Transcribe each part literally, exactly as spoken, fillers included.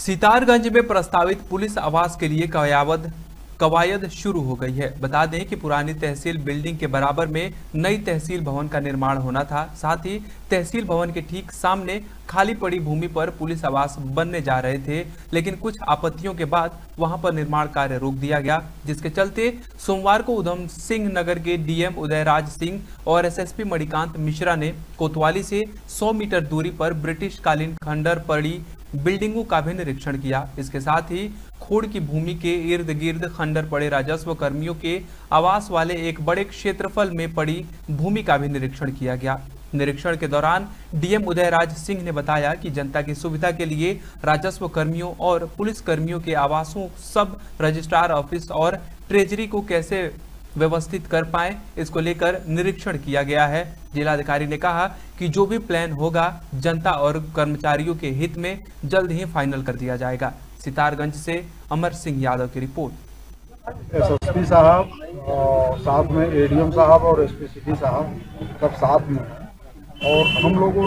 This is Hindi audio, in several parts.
सितारगंज में प्रस्तावित पुलिस आवास के लिए कवायद कवायद शुरू हो गई है। बता दें कि पुरानी तहसील बिल्डिंग के बराबर में नई तहसील भवन का निर्माण होना था। साथ ही तहसील भवन के ठीक सामने खाली पड़ी भूमि पर पुलिस आवास बनने जा रहे थे, लेकिन कुछ आपत्तियों के बाद वहां पर निर्माण कार्य रोक दिया गया, जिसके चलते सोमवार को उधम सिंह नगर के डीएम उदयराज सिंह और एसएसपी मणिकांत मिश्रा ने कोतवाली से सौ मीटर दूरी पर ब्रिटिश कालीन खंडर पड़ी बिल्डिंगों का भी निरीक्षण किया। इसके साथ ही खोड़ की भूमि के इर्द गिर्द खंडर पड़े राजस्व कर्मियों के आवास वाले एक बड़े क्षेत्रफल में पड़ी भूमि का भी निरीक्षण किया गया। निरीक्षण के दौरान डीएम उदयराज सिंह ने बताया कि जनता की सुविधा के लिए राजस्व कर्मियों और पुलिस कर्मियों के आवासों, सब रजिस्ट्रार ऑफिस और ट्रेजरी को कैसे व्यवस्थित कर पाए, इसको लेकर निरीक्षण किया गया है। जिलाधिकारी ने कहा कि जो भी प्लान होगा जनता और कर्मचारियों के हित में जल्द ही फाइनल कर दिया जाएगा। सितारगंज से अमर सिंह यादव की रिपोर्ट। एसएसपी साहब और साथ में एडीएम साहब और एसपीसीडी साहब सब साथ में हैं और हम लोगों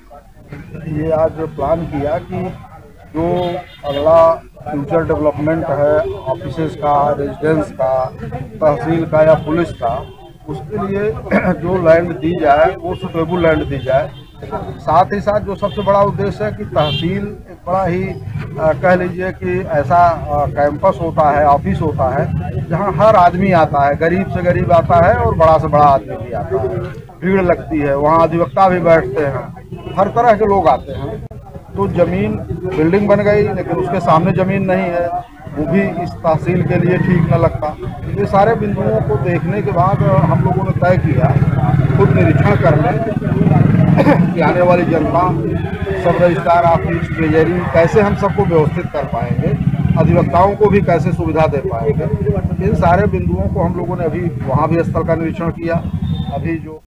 ने ये आज प्लान किया कि जो अगला फ्यूचर डेवलपमेंट है ऑफिसेज का, रेजिडेंस का, तहसील का या पुलिस का, उसके लिए जो लैंड दी जाए वो सुटेबल लैंड दी जाए। साथ ही साथ जो सबसे बड़ा उद्देश्य है कि तहसील एक बड़ा ही आ, कह लीजिए कि ऐसा आ, कैंपस होता है, ऑफिस होता है जहां हर आदमी आता है, गरीब से गरीब आता है और बड़ा से बड़ा आदमी भी आता है। भीड़ लगती है, वहां अधिवक्ता भी बैठते हैं, हर तरह के लोग आते हैं। तो जमीन बिल्डिंग बन गई लेकिन उसके सामने जमीन नहीं है, वो भी इस तहसील के लिए ठीक न लगता। ये सारे बिंदुओं को देखने के बाद हम लोगों ने तय किया खुद निरीक्षण कर लें कि आने वाली जनता, सब रजिस्ट्रार ऑफिस, ट्रेजरी कैसे हम सबको व्यवस्थित कर पाएंगे, अधिवक्ताओं को भी कैसे सुविधा दे पाएंगे। इन सारे बिंदुओं को हम लोगों ने अभी वहाँ भी स्थल का निरीक्षण किया। अभी जो